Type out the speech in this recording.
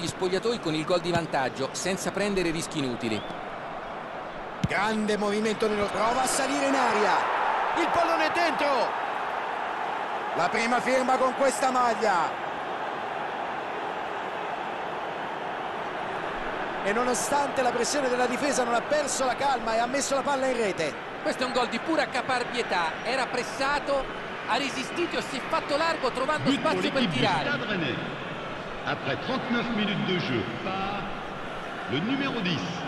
spogliatoi con il gol di vantaggio, senza prendere rischi inutili. Grande movimento nello... Prova a salire in aria. Il pallone è dentro. La prima firma con questa maglia. E nonostante la pressione della difesa non ha perso la calma e ha messo la palla in rete. Questo è un gol di pura caparbietà. Era pressato, ha resistito e si è fatto largo trovando spazio per tirare. Après 39 minutes de jeu par le numéro 10.